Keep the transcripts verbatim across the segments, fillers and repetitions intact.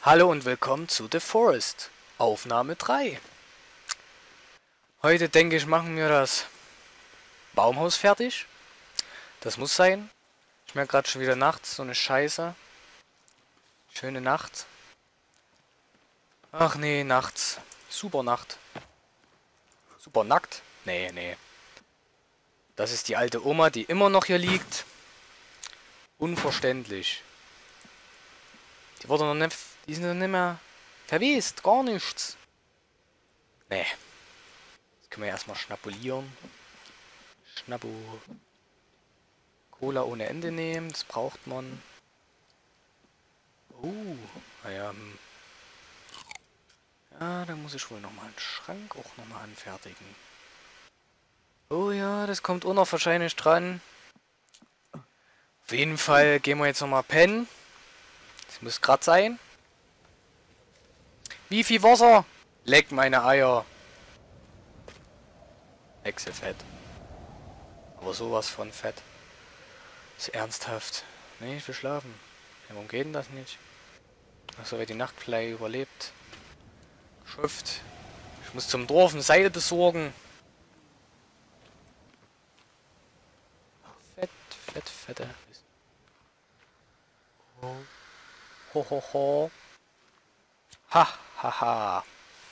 Hallo und willkommen zu The Forest, Aufnahme drei. Heute denke ich, machen wir das Baumhaus fertig. Das muss sein. Ich merke gerade schon wieder nachts, so eine Scheiße. Schöne Nacht. Ach nee, nachts. Super Nacht. Super nackt? Nee, nee. Das ist die alte Oma, die immer noch hier liegt. Unverständlich. Die wurde noch nicht... Die sind noch nicht mehr verwest, gar nichts. Nee. Jetzt können wir erstmal schnapulieren. Schnappu. Cola ohne Ende nehmen, das braucht man. Oh, naja. Hm. Ja, dann muss ich wohl nochmal einen Schrank auch nochmal anfertigen. Oh ja, das kommt auch noch wahrscheinlich dran. Auf jeden Fall gehen wir jetzt nochmal pennen. Das muss gerade sein. Wie viel Wasser? Leck meine Eier. Echsefett. Aber sowas von fett. Ist ernsthaft. Nee, ich will schlafen. Ja, warum geht denn das nicht? Achso, wer die Nachtfly überlebt. Geschufft. Ich muss zum Dorf ein Seil besorgen. Fett, fett, fette. Ho, ho, ho, ho. Ha, ha, ha.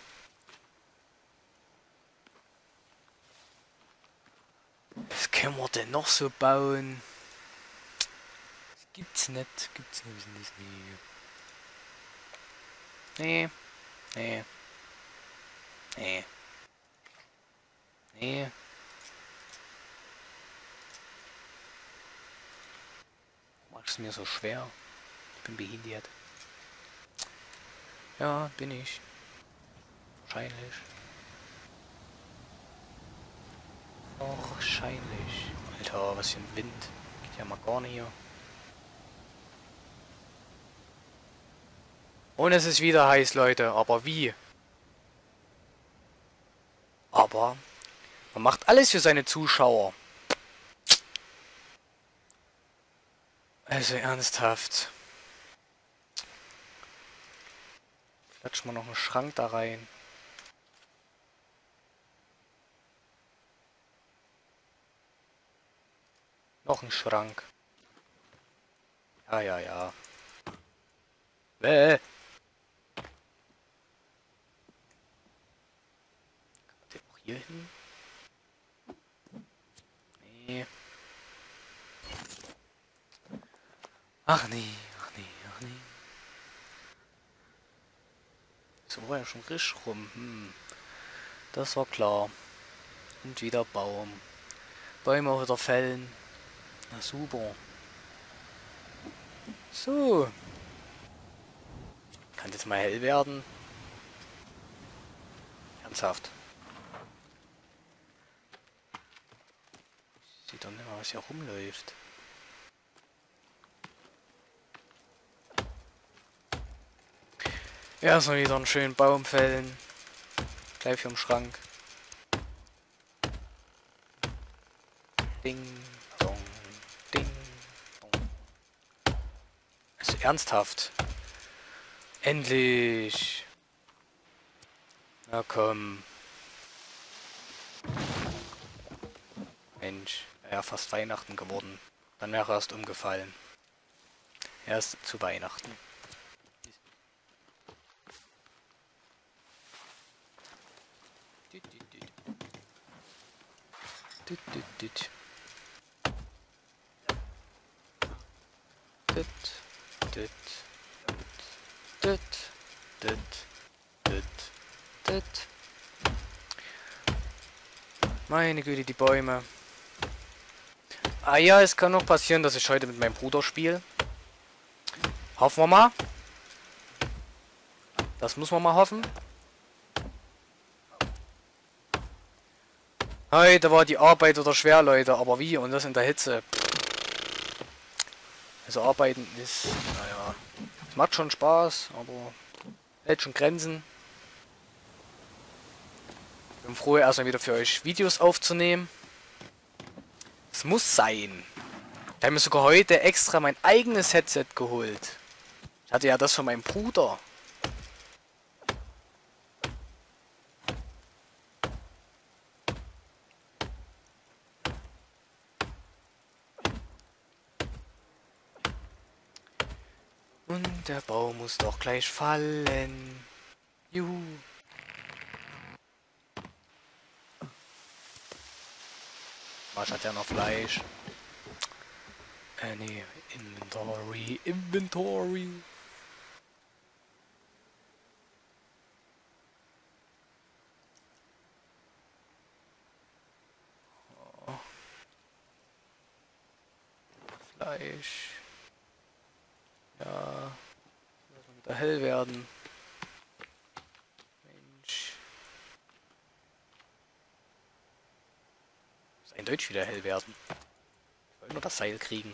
Was können wir denn noch so bauen? Das gibt's nicht. Gibt's nicht. Wir sind das nie. Nee. Nee. Nee. Nee. Machst es mir so schwer? Ich bin behindert. Ja, bin ich. Wahrscheinlich. Wahrscheinlich. Alter, was für ein Wind. Geht ja mal gar nicht hier. Und es ist wieder heiß, Leute. Aber wie? Aber man macht alles für seine Zuschauer. Also ernsthaft. Klatschen wir noch einen Schrank da rein. Noch ein Schrank. Ja, ja, ja. Bäh. Kann man den auch hier hin? Nee. Ach nee, ach nee, ach nee. So war ja schon frisch rum. Hm. Das war klar. Und wieder Baum. Bäume auch wieder fällen. Na super. So. Kann jetzt mal hell werden. Ernsthaft. Sieht doch nicht mal, was hier rumläuft. Erstmal wieder einen schönen Baum fällen. Gleich vom Schrank. Ding, dong, ding, dong. Also ernsthaft. Endlich. Na komm. Mensch, ja, fast Weihnachten geworden. Dann wäre er erst umgefallen. Erst zu Weihnachten. Dit, dit, dit. Dit, dit, dit, dit, dit, dit. Meine Güte, die Bäume. Ah ja, es kann noch passieren, dass ich heute mit meinem Bruder spiele. Hoffen wir mal. Das muss man mal hoffen. Heute war die Arbeit oder schwer, Leute, aber wie? Und das in der Hitze. Also arbeiten ist, naja, es macht schon Spaß, aber hält schon Grenzen. Ich bin froh, erstmal wieder für euch Videos aufzunehmen. Es muss sein. Ich habe mir sogar heute extra mein eigenes Headset geholt. Ich hatte ja das von meinem Bruder. Der Baum muss doch gleich fallen. Juhu. Was hat ja noch Fleisch? Äh, nee. Inventory. Inventory. Oh. Fleisch. Ja. Wird wieder hell werden. Mensch. Muss eindeutig wieder hell werden. Ich wollte nur das Seil kriegen.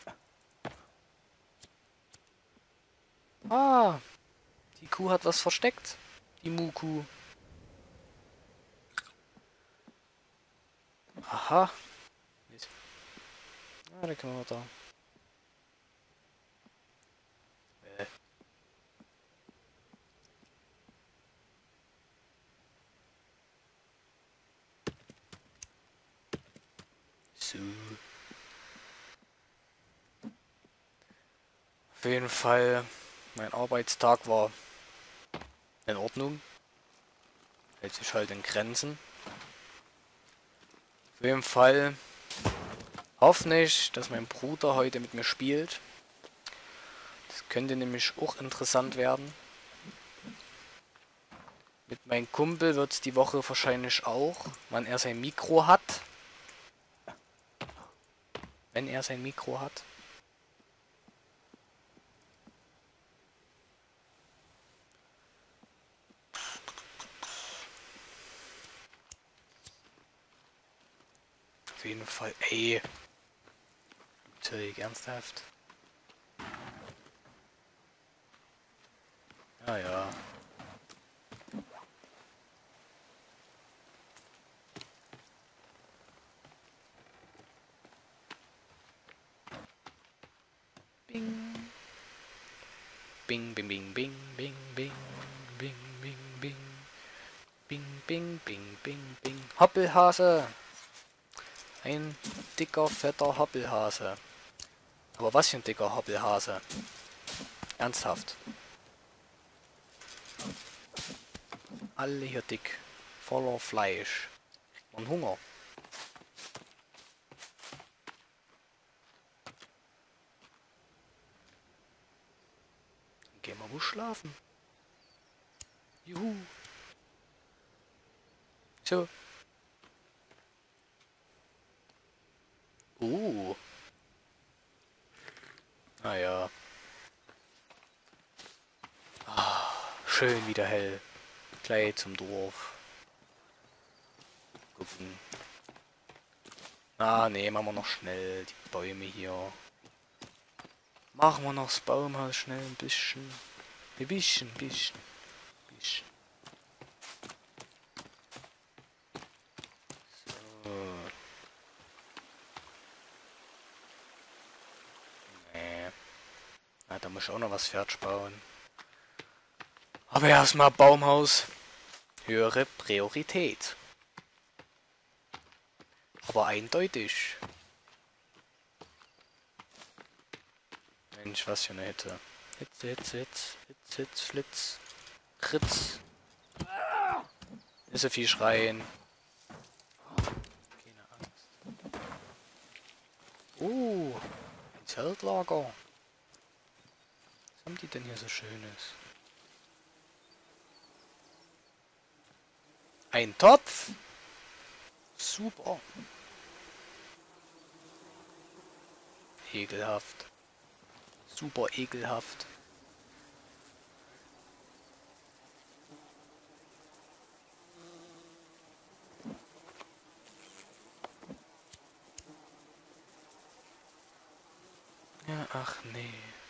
Ah. Die Kuh hat was versteckt. Die Mu-Kuh. Aha. Ah, da können wir da. Äh. So. Auf jeden Fall, mein Arbeitstag war in Ordnung. Hält sich halt in Grenzen. Auf jeden Fall hoffe ich, dass mein Bruder heute mit mir spielt. Das könnte nämlich auch interessant werden. Mit meinem Kumpel wird es die Woche wahrscheinlich auch, wann er sein Mikro hat. Wenn er sein Mikro hat. Auf jeden Fall, ey. Natürlich, ernsthaft. Ja, ja. Bing. Bing, bing, bing, bing, bing, bing, bing, bing, bing. Bing, bing, bing, bing, bing. Hoppelhase. Ein dicker, fetter Hoppelhase. Aber was für ein dicker Hoppelhase. Ernsthaft. Alle hier dick. Voller Fleisch. Kriegt man Hunger. Dann gehen wir wohl schlafen. Juhu. So. Uh. Naja. Ah, schön wieder hell. Gleich zum Dorf. Gucken. Ah, ne, machen wir noch schnell die Bäume hier. Machen wir noch das Baumhaus schnell ein bisschen. Ein bisschen, bisschen, bisschen. So. Nee. Na, da muss ich auch noch was fertig bauen. Aber erstmal Baumhaus. Höhere Priorität. Aber eindeutig. Mensch, was für eine Hitte. Hitze, Hitze, Hitze, Hitze, Hitze, Flitz. Ritz. Nicht so viel schreien. Keine Angst. Uh, ein Zeltlager. Was haben die denn hier so Schönes? Ein Topf. Super. Ekelhaft. Super ekelhaft. Ja, ach nee.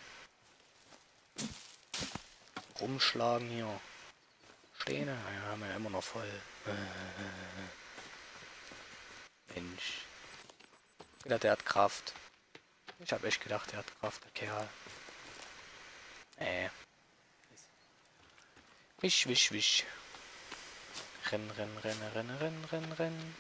Rumschlagen hier. Stehen, ja, haben wir ja immer noch voll. Mensch. Wieder der hat Kraft. Ich habe echt gedacht, der hat Kraft, der Kerl. Äh. Wisch, wisch, wisch. Renn, renn, renn, renn, renn, renn, renn.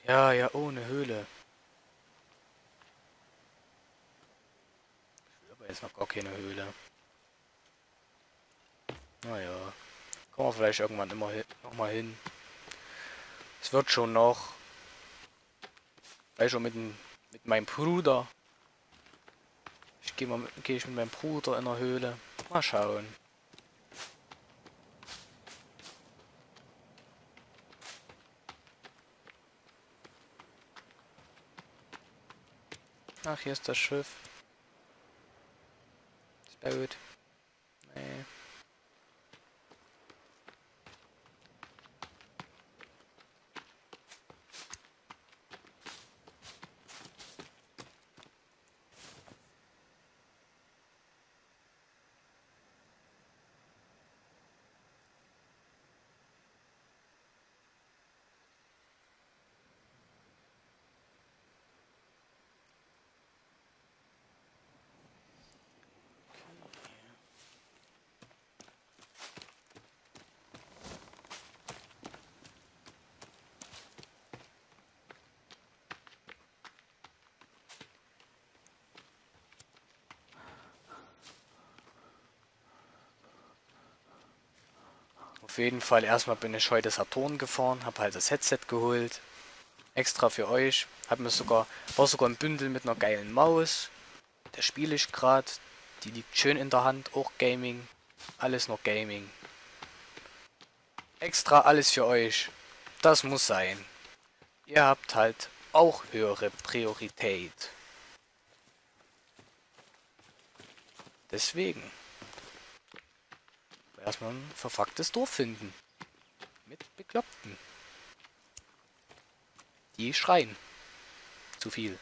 Ja, ja, ohne Höhle. Aber jetzt noch gar keine Höhle. Naja. Kommen wir vielleicht irgendwann immer hin, noch mal hin. Es wird schon noch. Vielleicht schon mit, dem, mit meinem Bruder. Ich gehe mal geh ich mit meinem Bruder in der Höhle. Mal schauen. Ach, hier ist das Schiff. Das Boot. Nee. Auf jeden Fall, erstmal bin ich heute Saturn gefahren, habe halt das Headset geholt. Extra für euch. Hab mir sogar, war sogar ein Bündel mit einer geilen Maus. Da spiele ich gerade. Die liegt schön in der Hand, auch Gaming. Alles noch Gaming. Extra alles für euch. Das muss sein. Ihr habt halt auch höhere Priorität. Deswegen. Erstmal ein verfucktes Dorf finden. Mit Bekloppten. Die schreien. Zu viel.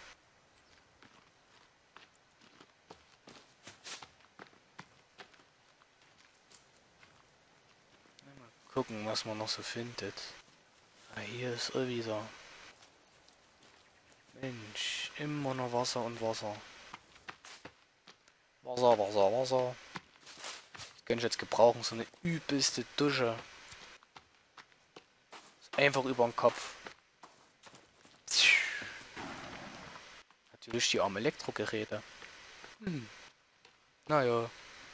Mal gucken, was man noch so findet. Ah, hier ist er wieder. Mensch, immer noch Wasser und Wasser. Wasser, Wasser, Wasser. Das könnte ich jetzt gebrauchen, so eine übelste Dusche. Einfach über den Kopf. Natürlich die armen Elektrogeräte. Hm. Naja.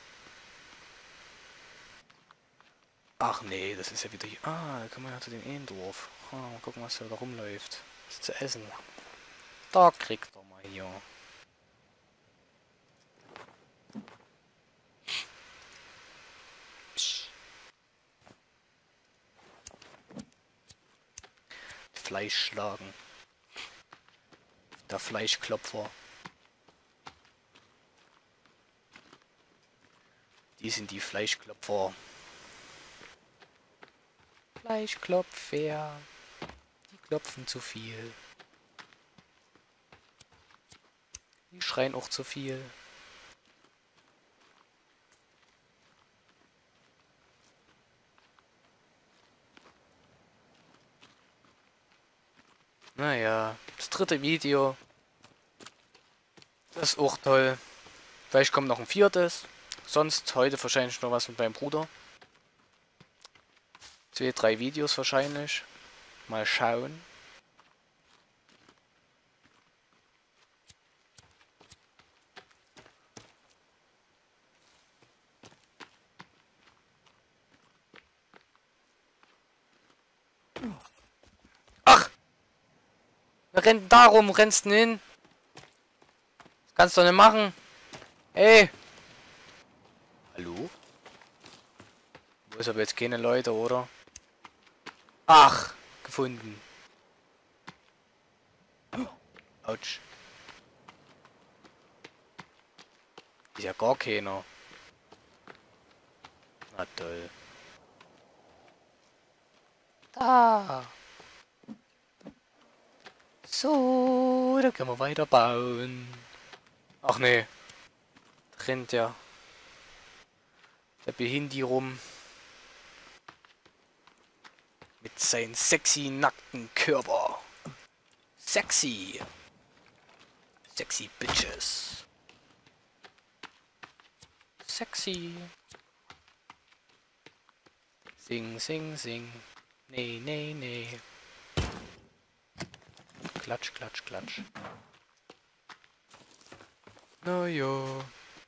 Ach nee, das ist ja wieder hier. Ah, da kann man ja zu dem Ehendorf. Ah, mal gucken, was da rumläuft. Was zu essen. Da kriegt er mal hier. Psch. Fleisch schlagen. Der Fleischklopfer. Die sind die Fleischklopfer. Fleischklopfer. Die klopfen zu viel. Die schreien auch zu viel. Naja, das dritte Video. Das ist auch toll. Vielleicht kommt noch ein viertes. Sonst heute wahrscheinlich noch was mit meinem Bruder. Zwei, drei Videos wahrscheinlich. Mal schauen. Ach! Wer rennt da rum? Rennst du hin? Das kannst du doch nicht machen. Ey! Hallo? Wo ist aber jetzt keine Leute, oder? Ach! Gefunden. Autsch. Ist ja gar keiner. Na toll. Da. So, da können wir weiter bauen. Ach nee. Rennt ja der Behindi rum. Mit seinem sexy nackten Körper. Sexy. Sexy Bitches. Sexy. Sing, sing, sing. Nee, nee, nee. Klatsch, klatsch, klatsch. Na ja.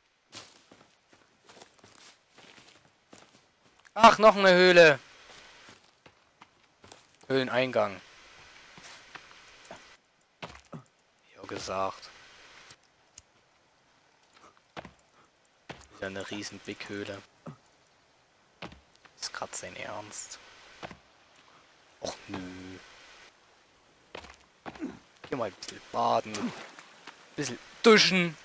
Ach, noch eine Höhle. Höhleneingang. Ja, gesagt. Wieder eine riesen Big Höhle. Ist grad sein Ernst. Och nö. Geh mal ein bisschen baden. Ein bisschen duschen.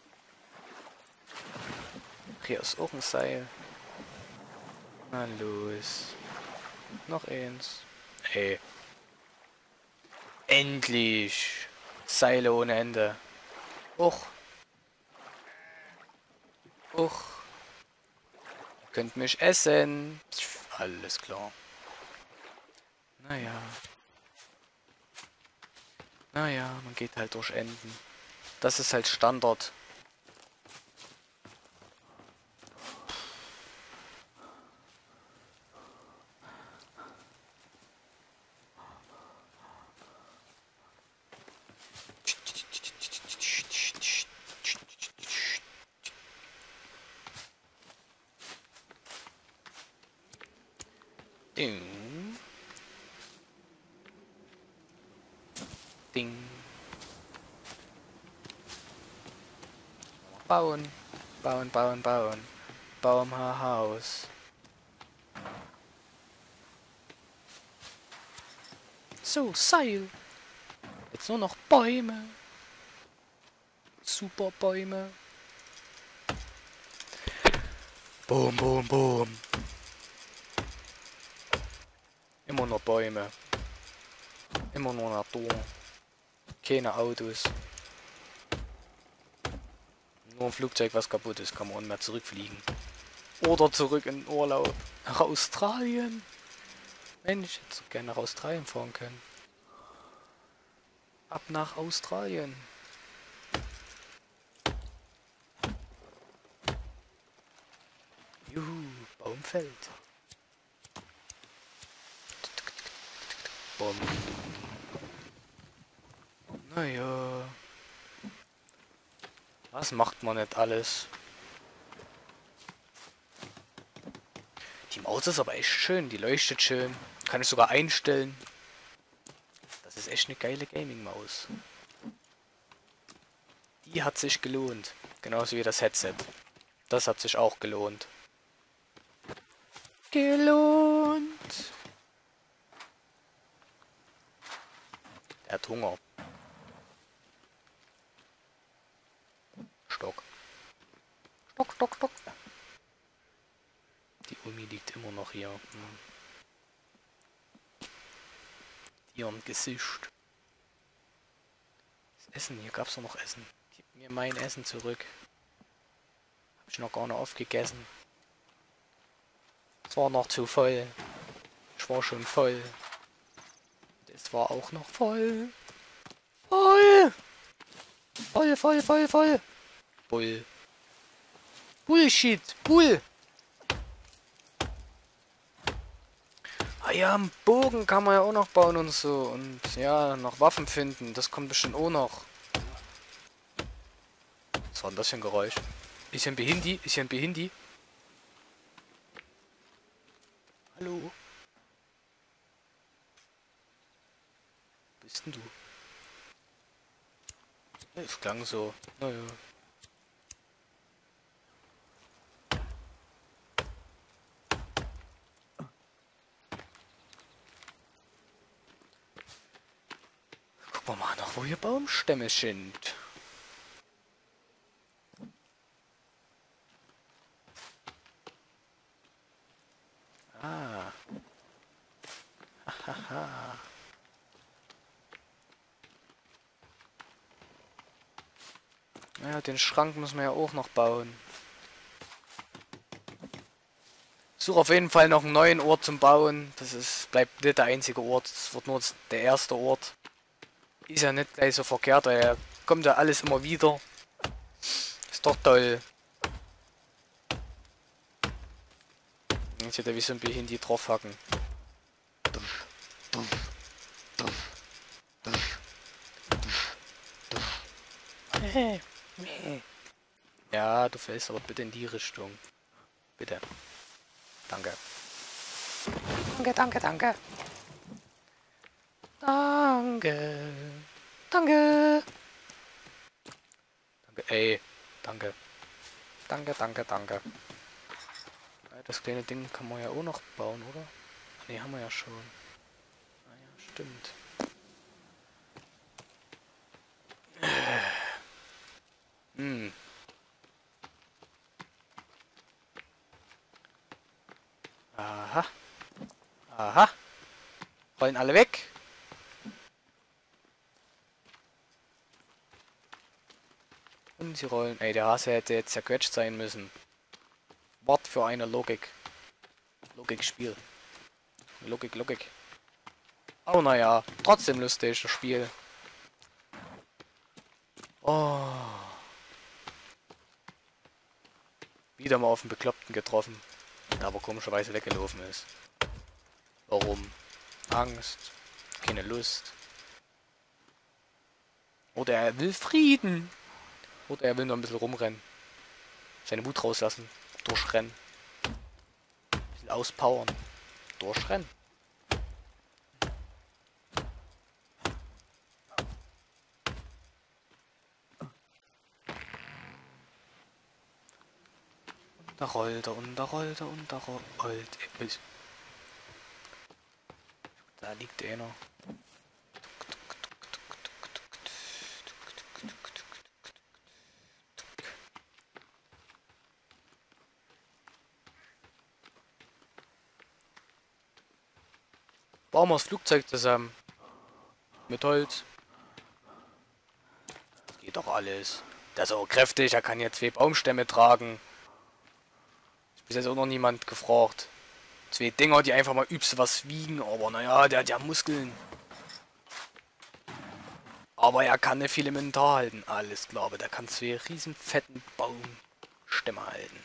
Hier ist auch ein Seil. Na los. Noch eins. Ey. Endlich. Seile ohne Ende. Och. Och. Ihr könnt mich essen. Alles klar. Naja. Naja, man geht halt durch Enden. Das ist halt Standard. Ding. Ding. Bauen. Bauen, bauen, bauen. Baumhaus. So, Seil. Jetzt nur noch Bäume. Super Bäume. Boom, boom, boom. Immer nur Bäume. Immer nur Natur. Keine Autos. Nur ein Flugzeug, was kaputt ist, kann man nicht mehr zurückfliegen. Oder zurück in den Urlaub. Nach Australien. Mensch, ich hätte so gerne nach Australien fahren können. Ab nach Australien. Juhu, Baumfeld. Bumm. Naja. Was macht man nicht alles? Die Maus ist aber echt schön, die leuchtet schön. Kann ich sogar einstellen. Das ist echt eine geile Gaming-Maus. Die hat sich gelohnt. Genauso wie das Headset. Das hat sich auch gelohnt. Gelohnt. Der hat Hunger. Stock. Stock, Stock, Stock. Die Umi liegt immer noch hier. Hm. Ihren Gesicht. Das Essen, hier gab es doch noch Essen. Gib mir mein Essen zurück. Hab ich noch gar nicht aufgegessen. Es war noch zu voll. Ich war schon voll. Es war auch noch voll. Voll! Voll, voll, voll, voll. Bull. Bullshit. Bull. Ah ja, einen Bogen kann man ja auch noch bauen und so. Und ja, noch Waffen finden. Das kommt bestimmt auch noch. Was war denn das für ein Geräusch? Ist hier ein Behindi? Ist hier ein Behindi? Hallo? Wo bist denn du? Ja, es klang so. Naja. Gucken wir mal noch, wo hier Baumstämme sind. Ah. Hahaha. Ja, den Schrank müssen wir ja auch noch bauen. Suche auf jeden Fall noch einen neuen Ort zum Bauen. Das ist, bleibt nicht der einzige Ort. Das wird nur der erste Ort. Ist ja nicht gleich so verkehrt, daher kommt ja alles immer wieder. Ist doch toll. Jetzt wird er wie so ein bisschen die draufhacken. Meh. Meh. Ja, du fällst aber bitte in die Richtung. Bitte. Danke. Danke, danke, danke. Danke. Danke. Danke, ey. Danke. Danke, danke, danke. Das kleine Ding kann man ja auch noch bauen, oder? Ne, haben wir ja schon. Ah ja, stimmt. Hm. Aha. Aha. Rollen alle weg. Und sie rollen. Ey, der Hase hätte jetzt zerquetscht sein müssen. Wort für eine Logik. Logikspiel. Logik, Logik. Oh, naja. Trotzdem lustig, das Spiel. Oh. Wieder mal auf den Bekloppten getroffen. Der aber komischerweise weggelaufen ist. Warum? Angst. Keine Lust. Oder er will Frieden. Oder er will nur ein bisschen rumrennen. Seine Wut rauslassen. Durchrennen. Ein bisschen auspowern. Durchrennen. Da rollt er und da rollt er und da rollt er. Da liegt einer. Bauen wir das Flugzeug zusammen. Mit Holz. Das geht doch alles. Der ist auch kräftig, er kann jetzt zwei Baumstämme tragen. Ist bis jetzt auch noch niemand gefragt. Zwei Dinger, die einfach mal übst was wiegen, aber naja, der hat ja Muskeln. Aber er kann nicht viel Inventar halten. Alles klar, aber der kann zwei riesen fetten Baumstämme halten.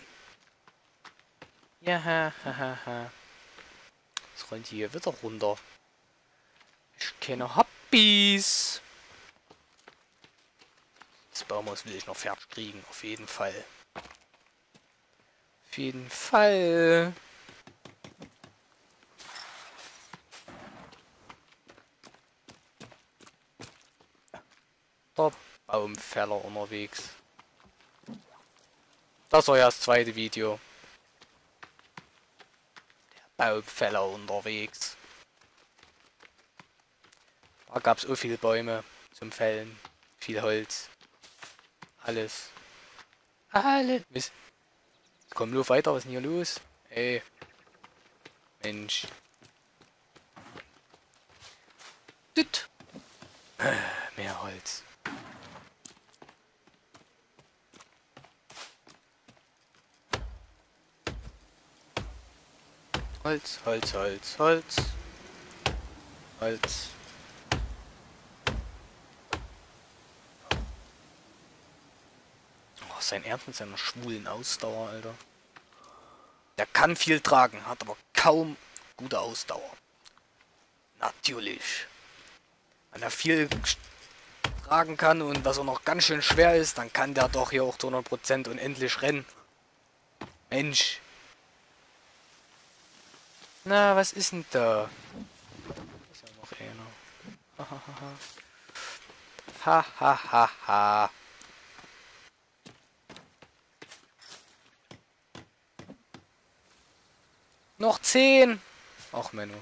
Ja, ha, ha, ha, ha. Was rollen die hier wieder runter? Ich kenne Hobbys. Das Baumhaus will ich noch fertig kriegen, auf jeden Fall. Auf jeden Fall. Der Baumfäller unterwegs. Das war ja das zweite Video. Der Baumfäller unterwegs. Da gab es so viele Bäume zum Fällen. Viel Holz. Alles. Alles. Mist. Komm nur weiter, was ist denn hier los? Ey. Mensch. Düt. Äh, mehr Holz. Holz, Holz, Holz, Holz. Holz. Oh, sein Ernst mit seiner schwulen Ausdauer, Alter. Der kann viel tragen, hat aber kaum gute Ausdauer. Natürlich. Wenn er viel tragen kann und was auch noch ganz schön schwer ist, dann kann der doch hier auch zu hundert Prozent unendlich rennen. Mensch. Na, was ist denn da? Ist ja noch einer. Ha ha ha ha. Noch zehn. Ach Menno.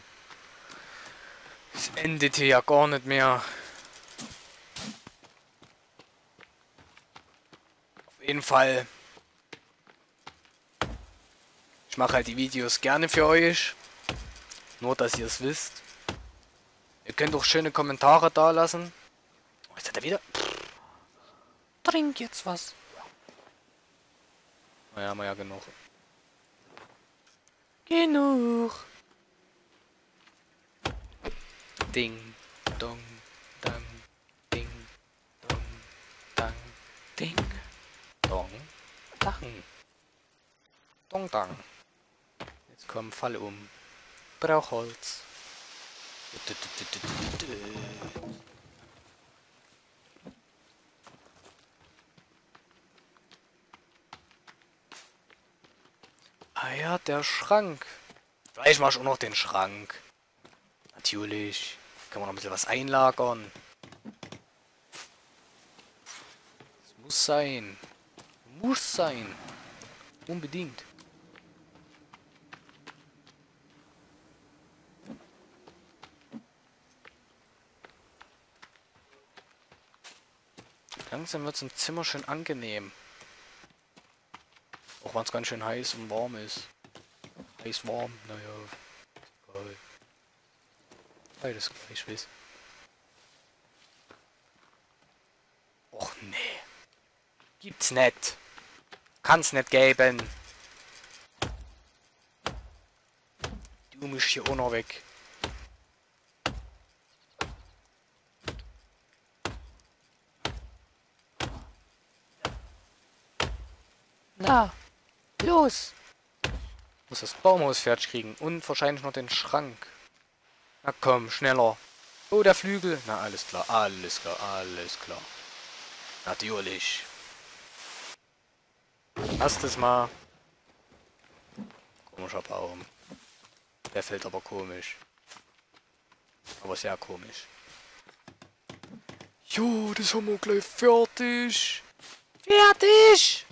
Es endet hier ja gar nicht mehr. Auf jeden Fall. Ich mache halt die Videos gerne für euch. Nur, dass ihr es wisst. Ihr könnt auch schöne Kommentare da lassen. Oh, jetzt hat er wieder... Pff. Trink jetzt was. Naja, haben wir ja genug. Genug. Ding, dong, dang, ding, dong, dang, ding, dong, dang. Dong, dang. Jetzt komm, fall um. Brauch Holz. Ah ja, der Schrank. Vielleicht mach ich auch noch den Schrank. Natürlich. Kann man noch ein bisschen was einlagern. Das muss sein. Muss sein. Unbedingt. Langsam wird es im Zimmer schön angenehm. Auch wenn es ganz schön heiß und warm ist. Heiß, warm, naja. Geil. Beides gleich, weiß. Och nee. Gibt's nicht. Kann's nicht geben. Du musst hier auch noch weg. Na, los! Muss das Baumhaus fertig kriegen und wahrscheinlich noch den Schrank. Na komm, schneller. Oh, der Flügel. Na, alles klar, alles klar, alles klar. Natürlich. Erstes Mal. Komischer Baum. Der fällt aber komisch. Aber sehr komisch. Jo, das haben wir gleich fertig. Fertig!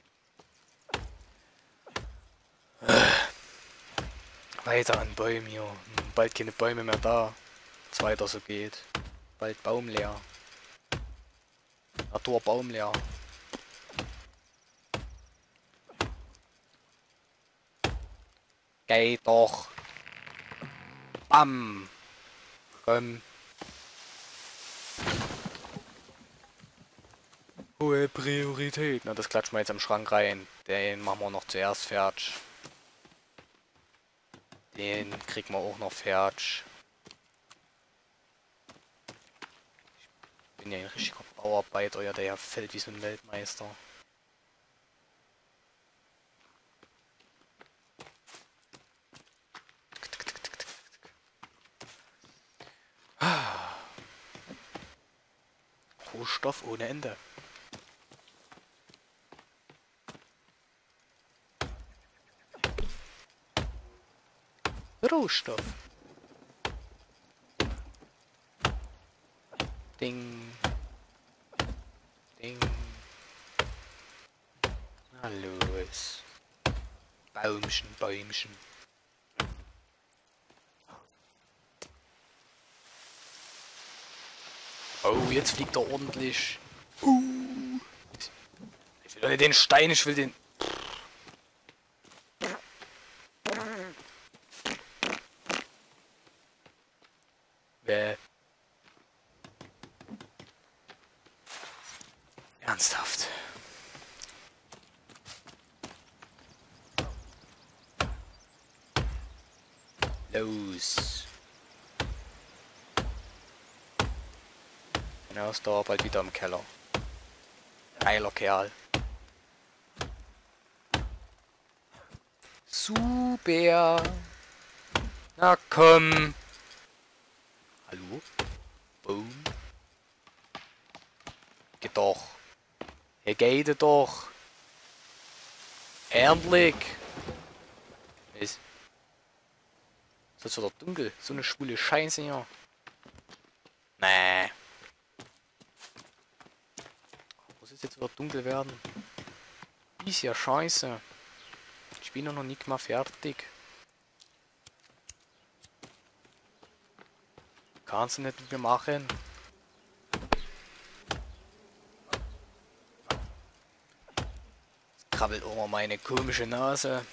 Weiter an Bäumen hier. Bald keine Bäume mehr da. Es weiter so geht. Bald baumleer. Natur baumleer. Geh doch. Bam. Komm. Hohe Priorität. Na, das klatschen wir jetzt am Schrank rein. Den machen wir noch zuerst fertig. Den kriegen wir auch noch fertig. Ich bin ja ein richtiger Bauarbeiter, ja, der ja fällt wie so ein Weltmeister. Rohstoff ohne Ende. Rohstoff. Ding. Ding. Na los. Baumchen, Bäumchen. Oh, jetzt fliegt er ordentlich. Uh. Ich will doch nicht den Stein, ich will den... Bäh. Ernsthaft. Los. Genau, ist da bald wieder im Keller. Geiler Kerl. Super. Na komm. Hallo? Boom. Geht doch. Hey, geht doch. Endlich. Ist. Ist jetzt wieder dunkel. So eine schwule Scheiße hier. Nee. Muss es jetzt wieder dunkel werden? Ist ja scheiße. Ich bin noch nicht mal fertig. Kannst du nicht mit mir machen? Jetzt krabbelt auch mal meine komische Nase.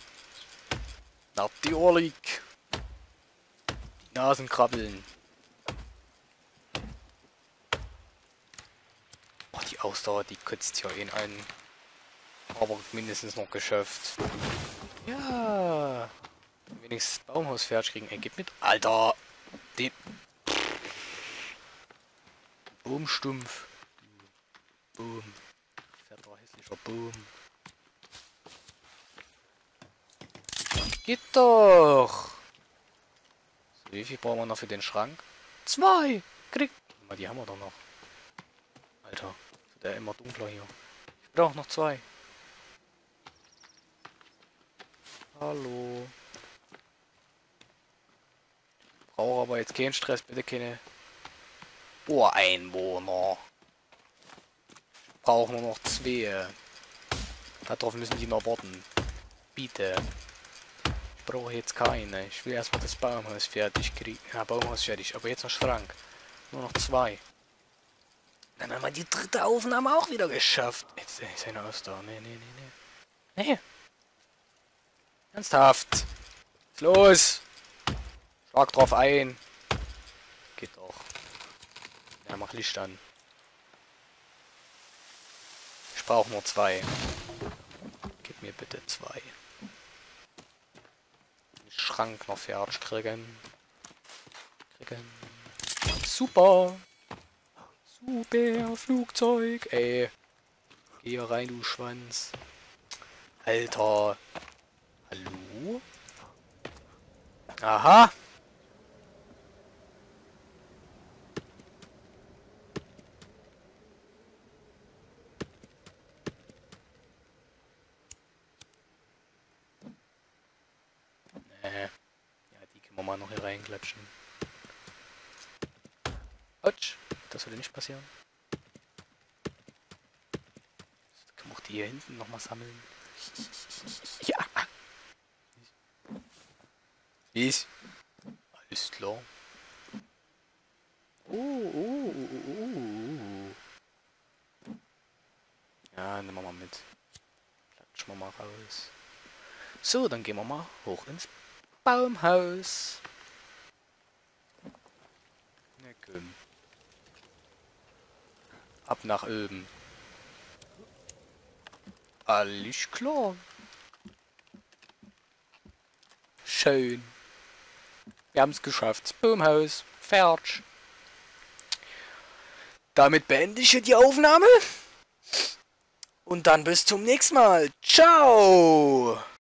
Natürlich. Die Nasen krabbeln. Oh, die Ausdauer, die kotzt hier ihn an. Aber mindestens noch geschafft. Ja. Wenigstens das Baumhaus fertig kriegen. Er gibt mit. Alter. Den. Boomstumpf. Boom. Fetter, hässlicher Boom. Geht doch. So, wie viel brauchen wir noch für den Schrank? Zwei. Krieg. Mal, die haben wir doch noch. Alter. Wird der immer dunkler hier. Ich brauche noch zwei. Hallo. Brauche aber jetzt keinen Stress, bitte keine Ureinwohner. Brauchen nur noch zwei. Darauf müssen die noch warten. Bitte. Ich brauche jetzt keine. Ich will erstmal das Baumhaus fertig kriegen. Ja, Baumhaus fertig. Aber jetzt noch Schrank. Nur noch zwei. Dann haben wir die dritte Aufnahme auch wieder geschafft. Jetzt ist eine Oster. Nee, nee, nee, nee. Nee. Ernsthaft. Was ist los? Schlag drauf ein. Geht doch. Ja, mach Licht an. Ich brauche nur zwei. Gib mir bitte zwei. Den Schrank noch fertig kriegen. Kriegen. Super. Super Flugzeug. Ey. Geh hier rein, du Schwanz. Alter. Hallo? Aha. Nee. Ja, die können wir mal noch hier reinklatschen. Autsch. Das würde nicht passieren. Das können wir auch die hier hinten nochmal sammeln. Ja. Wie ist? Alles klar. Oh, oh, oh, oh, oh. Ja, nehmen wir mal mit. Klatschen wir mal raus. So, dann gehen wir mal hoch ins Baumhaus. Na komm. Ab nach oben. Alles klar. Schön. Wir haben es geschafft. Das Baumhaus. Fertig. Damit beende ich hier die Aufnahme. Und dann bis zum nächsten Mal. Ciao.